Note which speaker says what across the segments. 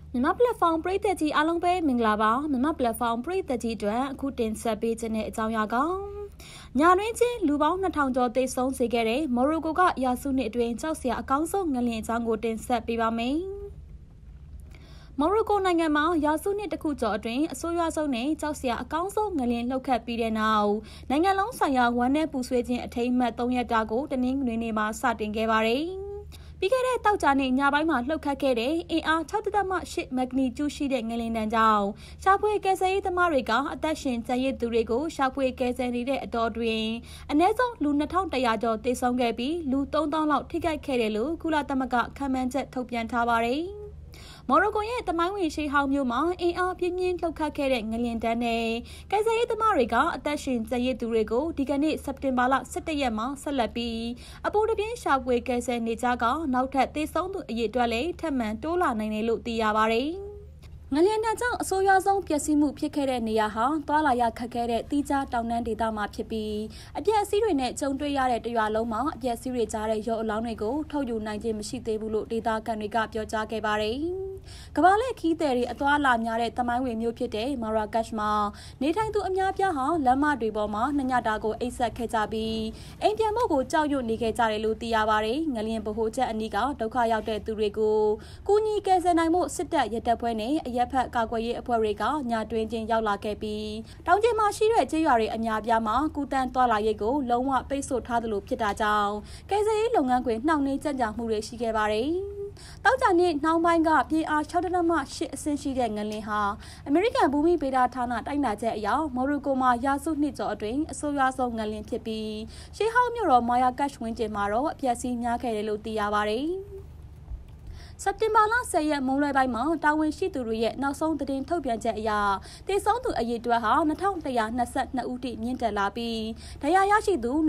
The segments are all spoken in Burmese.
Speaker 1: မြန်မာ platform ပရိသတ်ကြီးအားလုံးပဲမင်္ဂလာပါမြန်မာ platform ပရိသတ်ကြီးအတွက်အခုတင်ဆက်ပေးခြင်းတဲ့အကြောင်းအရာကညာတွင်ချင်းလူပေါင်း2000ကျော်သေဆုံးစေခဲ့တဲ့မော်ရိုကိုကရာစုနှစ်အတွင်းကြောက်စရာအကောင်းဆုံးငလျင်အကြောင်းကိုတင်ဆက်ပေးပါမယ်မော်ရိုကိုနိုင်ငံမှာရာစုနှစ်တစ်ခုကျော်အတွင်းအဆိုးရွားဆုံးနဲ့ကြောက်စရာအကောင်းဆုံးငလျင်လှုပ်ခတ်ပြီးတဲ့နောက်နိုင်ငံလုံးဆိုင်ရာဝမ်းနည်းပူဆွေးခြင်းအထိမ်းအမှတ်3ရက်တာကိုတနင်္ဂနွေနေ့မှာစတင်ခဲ့ပါတယ်ပြီးခဲ့တဲ့တောက်ကြနေ့ညပိုင်းမှာလှုပ်ခတ်ခဲ့တဲ့အင်အား 6.8 မက်ဂနီကျူရှိတဲ့ငလျင်တန်းကြောင့်ရှာဖွေကယ်ဆယ်ရေးသမားတွေကအသက်ရှင်ကျန်ရစ်သူတွေကိုရှာဖွေကယ်ဆယ်နေတဲ့အတော်တွင်အနည်းဆုံးလူ2100ကျော်သေဆုံးခဲ့ပြီးလူ3000လောက်ထိခိုက်ခဲ့တယ်လို့ကုလသမဂ္ဂခန့်မှန်းချက်ထုတ်ပြန်ထားပါတယ်မော်ရိုကိုရဲ့တမိုင်းဝင်ရှေးဟောင်းမြို့မှာအင်အားပြင်းပြင်းလှုပ်ခတ်ခဲ့တဲ့ငလျင်တန်းနဲ့ကယ်ဆယ်ရေးသမားတွေကအသက်ရှင်ကျန်ရစ်သူတွေကိုဒီကနေ့စက်တင်ဘာလ17ရက်မှာဆက်လက်ပြီးအပူတပြင်းရှာဖွေကယ်ဆယ်နေကြကနောက်ထပ်သေဆုံးသူအရေအတွက်လည်းထပ်မံတိုးလာနိုင်တယ်လို့သိရပါတယ်ငလျင်တန်းကြောင့်အဆိုးရွားဆုံးပျက်စီးမှုဖြစ်ခဲ့တဲ့နေရာဟာသွာလာရခက်ခဲတဲ့တီးခြားတောင်တန်းဒေသမှာဖြစ်ပြီးအပျက်အစီးတွေနဲ့ကြုံတွေ့ရတဲ့တရွာလုံးမှာအပျက်အစီးတွေကြားတဲ့ရုပ်အလောင်းတွေကိုထုတ်ယူနိုင်ခြင်းမရှိသေးဘူးလို့ဒေသခံတွေကပြောကြားခဲ့ပါတယ်။ကမ္ဘာလှည့်ခီးသည်တွေအသွားလာများတဲ့တမိုင်းဝင်မြို့ဖြစ်တဲ့မာရာကက်ရှ်မှာနေထိုင်သူအများပြားဟာလမ်းမတွေပေါ်မှာနှစ်ညတာကိုအိပ်စက်ခဲ့ကြပြီးအိမ်ပြန်ဖို့ကိုကြောက်ရွံ့နေခဲ့ကြတယ်လို့သိရပါတယ်။ငလျင်ဗဟိုချက်အနီးကဒုက္ခရောက်တဲ့သူတွေကိုကူညီကယ်ဆယ်နိုင်မှုစစ်တပ်ရဲတပ်ဖွဲ့နဲ့ရက်ဖက်ကာကွယ်ရေးအဖွဲ့တွေကညတွင်းချင်းရောက်လာခဲ့ပြီးတောင်ကျမှာရှိတဲ့ကျေးရွာတွေအများပြားမှာကူတန်းသွားလာရေးကိုလုံးဝပိတ်ဆို့ထားသလိုဖြစ်တာကြောင့်ကယ်ဆယ်ရေးလုပ်ငန်းခွင်နှောင့်နှေးကြန့်ကြာမှုတွေရှိခဲ့ပါတယ်။တောက်ကြနေ့နှောင်းပိုင်းကပြည်အား 6.8 အဆင့်ရှိတဲ့ငလျင်ဟာအမေရိကန်ဘူမိဗေဒဌာနတိုက်နာချက်အရမော်ရိုကိုမှာရာစုနှစ်ကျော်အတွင်းအဆိုးရွားဆုံးငလျင်ဖြစ်ပြီးရှေးဟောင်းမြို့တော်မာယာကက်ရှ်ဝင်းကျင်မှာတော့အပျက်စီးများခဲ့တယ်လို့သိရပါတယ်။စက်တင်ဘာလ10ရက်မုံလွယ်ပိုင်းမှာတာဝန်ရှိသူတွေရဲ့နောက်ဆုံးသတင်းထုတ်ပြန်ချက်အရသေဆုံးသူအရေအတွက်ဟာ2122ဦးထိမြင့်တက်လာပြီးဒဏ်ရာရရှိသူ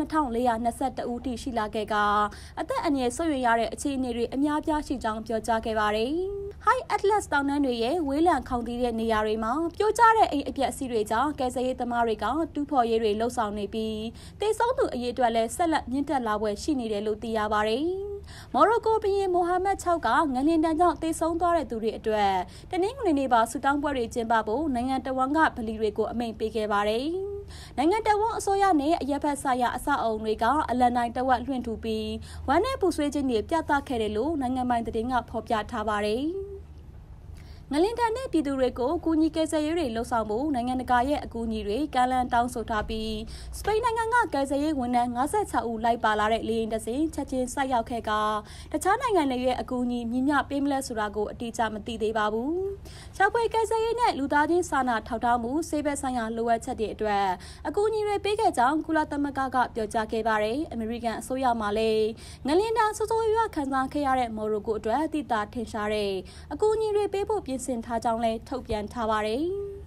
Speaker 1: 2422ဦးထိရှိလာခဲ့ကအသက်အန္တရာယ်ဆွေးရတဲ့အခြေအနေတွေအများပြားရှိကြောင်းပြောကြားခဲ့ပါတယ်။ High Atlas တောင်တန်းတွေရဲ့ဝေးလံခေါင်သီးတဲ့နေရာတွေမှာပြိုကျတဲ့အိမ်အပျက်အစီးတွေကြောင့်ကယ်ဆယ်ရေးသမားတွေကတူးဖော်ရေးတွေလှုပ်ဆောင်နေပြီးသေဆုံးသူအရေအတွက်လည်းဆက်လက်မြင့်တက်လာပွဲရှိနေတယ်လို့သိရပါတယ်။မော်ရိုကိုဘုရင်မိုဟာမက်6ကငလျင်တန်းကြောင့်သေဆုံးသွားတဲ့သူတွေအတွက်တနင်္ဂနွေနေ့ပါဆူတောင်းပွဲတွေကျင်းပဖို့နိုင်ငံတော်ဝန်ကဗလီတွေကိုအမိန့်ပေးခဲ့ပါတယ်။နိုင်ငံတော်ဝန်အစိုးရနဲ့အရက်ဖက်ဆိုင်ရာအဆောက်အအုံတွေကအလန်တိုင်းတဝက်လွှင့်ထူပြီးဝမ်းနည်းပူဆွေးခြင်းတွေပြသခဲ့တယ်လို့နိုင်ငံပိုင်သတင်းကဖော်ပြထားပါတယ်။ငလျင်တန်းနဲ့ပြည်သူတွေကိုကူညီကယ်ဆယ်ရေးတွေလှုပ်ဆောင်ဖို့နိုင်ငံတကာရဲ့အကူအညီတွေကမ်းလှမ်းတောင်းဆိုထားပြီးစပိန်နိုင်ငံကကယ်ဆယ်ရေးဝန်ထမ်း56ဦးလိုက်ပါလာတဲ့လေယာဉ်တစ်စင်းချက်ချင်းဆိုက်ရောက်ခဲ့ကတခြားနိုင်ငံတွေရဲ့အကူအညီမြင့်မြပေးမလဲဆိုတာကိုအတိအကျမသိသေးပါဘူး။ရှာဖွေကယ်ဆယ်ရေးနဲ့လူသားချင်းစာနာထောက်ထားမှုဆေးဘက်ဆိုင်ရာလိုအပ်ချက်တွေအတွက်အကူအညီတွေပေးခဲ့ကြောင်းကုလသမဂ္ဂကပြောကြားခဲ့ပါတယ်။အမေရိကန်အစိုးရမှလည်းငလျင်တန်းဆိုးဆိုးရွားခံစားခဲ့ရတဲ့မော်ရိုကိုအတွက်သိတာထင်ရှားတဲ့အကူအညီတွေပေးဖို့ပြင်ဆင်ထားကြောင်းလည်းထုတ်ပြန်ထားပါတယ်။